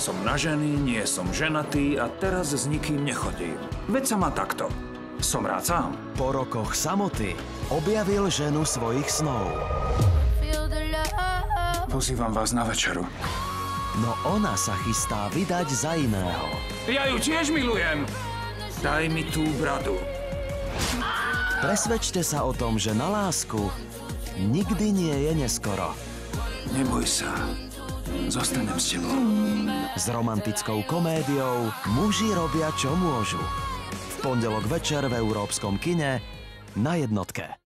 som na ženy, nie som ženatý a teraz s nikým nechodím. Veď sa má takto. Som rád sám. Po rokoch samoty objavil ženu svojich snov. Pozývam vás na večeru. No ona sa chystá vydať za iného. Ja ju tiež milujem. Daj mi tú bradu. Presvedčte sa o tom, že na lásku nikdy nie je neskoro. Neboj sa. Zostanem s tebou. S romantickou komédiou Muži robia, čo môžu. V pondelok večer v Európskom kine na Jednotke.